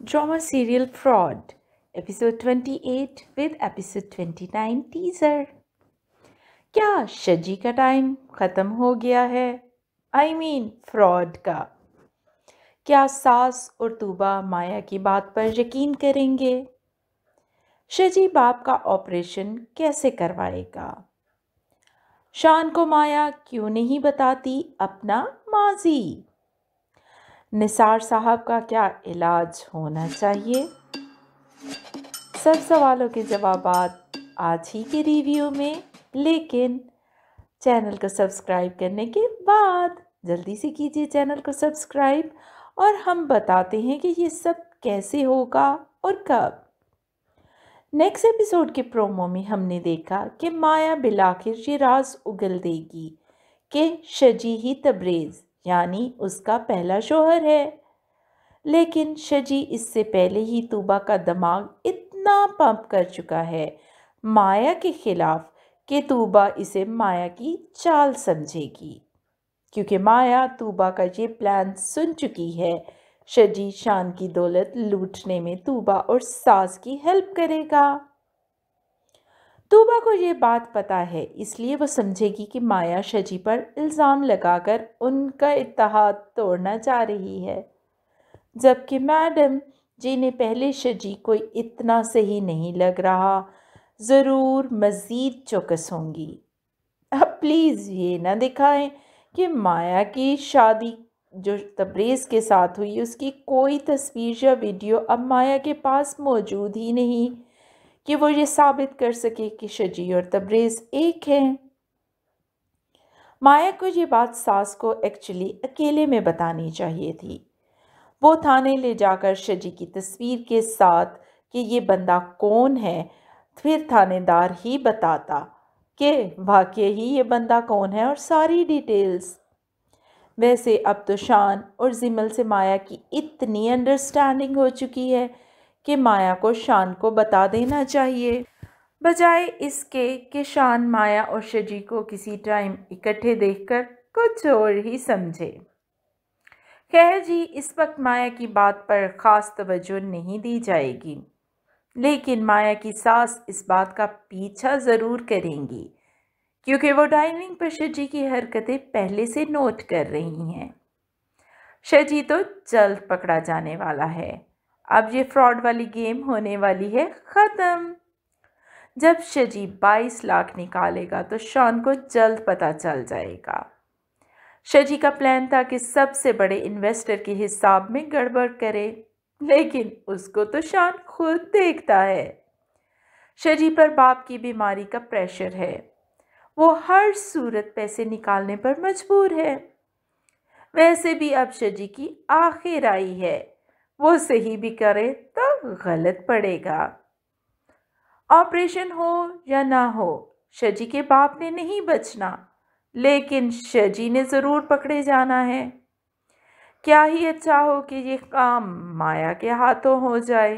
Drama serial Fraud, episode 28 with episode 29 teaser. क्या शजी का time ख़त्म हो गया है? फ्रॉड का। क्या सास और तूबा माया की बात पर यकीन करेंगे? शजी बाप का ऑपरेशन कैसे करवाएगा? शान को माया क्यों नहीं बताती अपना माजी? निसार साहब का क्या इलाज होना चाहिए? सब सवालों के जवाब आज ही के रिव्यू में, लेकिन चैनल को सब्सक्राइब करने के बाद जल्दी से कीजिए चैनल को सब्सक्राइब और हम बताते हैं कि ये सब कैसे होगा और कब। नेक्स्ट एपिसोड के प्रोमो में हमने देखा कि माया बिलाखिर ये राज उगल देगी कि शजी ही तबरेज़ यानी उसका पहला शोहर है, लेकिन शजी इससे पहले ही तूबा का दिमाग इतना पंप कर चुका है माया के खिलाफ कि तूबा इसे माया की चाल समझेगी, क्योंकि माया तूबा का ये प्लान सुन चुकी है। शजी शान की दौलत लूटने में तूबा और सास की हेल्प करेगा। तूबा को ये बात पता है, इसलिए वो समझेगी कि माया शजी पर इल्ज़ाम लगाकर उनका इत्तेहाद तोड़ना चाह रही है, जबकि मैडम जिन्हें पहले शजी कोई इतना सही नहीं लग रहा ज़रूर मज़ीद चौकस होंगी। अब प्लीज़ ये ना दिखाएं कि माया की शादी जो तबरेज़ के साथ हुई उसकी कोई तस्वीर या वीडियो अब माया के पास मौजूद ही नहीं कि वो ये साबित कर सके कि शजी और तबरेज़ एक हैं। माया को ये बात सास को एक्चुअली अकेले में बतानी चाहिए थी। वो थाने ले जाकर शजी की तस्वीर के साथ कि ये बंदा कौन है, फिर थानेदार ही बताता कि वाकई ही ये बंदा कौन है और सारी डिटेल्स। वैसे अब तो शान और जिमल से माया की इतनी अंडरस्टैंडिंग हो चुकी है कि माया को शान को बता देना चाहिए, बजाय इसके कि शान माया और शजी को किसी टाइम इकट्ठे देखकर कुछ और ही समझे। खैर जी, इस वक्त माया की बात पर ख़ास तवज्जो नहीं दी जाएगी, लेकिन माया की सास इस बात का पीछा ज़रूर करेंगी, क्योंकि वो डाइनिंग पर शजी की हरकतें पहले से नोट कर रही हैं। शजी तो जल्द पकड़ा जाने वाला है। अब ये फ्रॉड वाली गेम होने वाली है ख़त्म। जब शजी 22 लाख निकालेगा तो शान को जल्द पता चल जाएगा। शजी का प्लान था कि सबसे बड़े इन्वेस्टर के हिसाब में गड़बड़ करे, लेकिन उसको तो शान खुद देखता है। शजी पर बाप की बीमारी का प्रेशर है, वो हर सूरत पैसे निकालने पर मजबूर है। वैसे भी अब शजी की आखिर आई है, वो सही भी करे तो गलत पड़ेगा। ऑपरेशन हो या ना हो, शजी के बाप ने नहीं बचना, लेकिन शजी ने ज़रूर पकड़े जाना है। क्या ही अच्छा हो कि ये काम माया के हाथों हो जाए।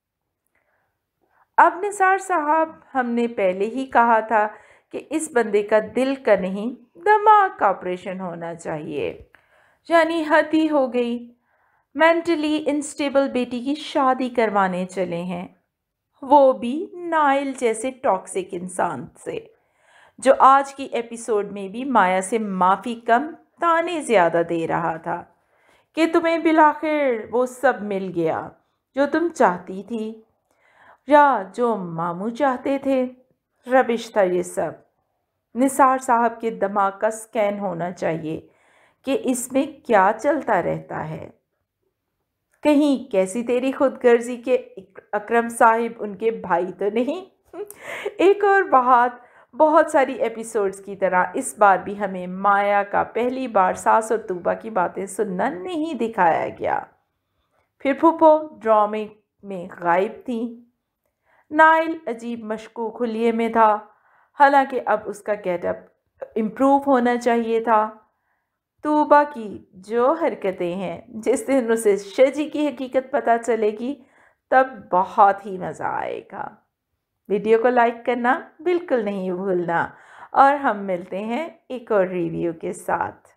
अब निसार साहब, हमने पहले ही कहा था कि इस बंदे का दिल का नहीं दिमाग का ऑपरेशन होना चाहिए, यानी हद ही हो गई। मेंटली इंस्टेबल बेटी की शादी करवाने चले हैं, वो भी नाइल जैसे टॉक्सिक इंसान से, जो आज की एपिसोड में भी माया से माफ़ी कम ताने ज़्यादा दे रहा था कि तुम्हें बिलाखिर वो सब मिल गया जो तुम चाहती थी या जो मामू चाहते थे। रबिश था ये सब। निसार साहब के दिमाग का स्कैन होना चाहिए कि इसमें क्या चलता रहता है। कहीं कैसी तेरी खुदगर्जी के अकरम साहिब उनके भाई तो नहीं। एक और बात, बहुत सारी एपिसोड्स की तरह इस बार भी हमें माया का पहली बार सास और तूबा की बातें सुनना नहीं दिखाया गया। फिर फूफो ड्रामे में गायब थी। नाइल अजीब मशकूक हुलिये में था, हालांकि अब उसका गेटअप इम्प्रूव होना चाहिए था। तूबा की जो हरकतें हैं, जिस दिन उसे शजी की हकीकत पता चलेगी तब बहुत ही मज़ा आएगा। वीडियो को लाइक करना बिल्कुल नहीं भूलना और हम मिलते हैं एक और रिव्यू के साथ।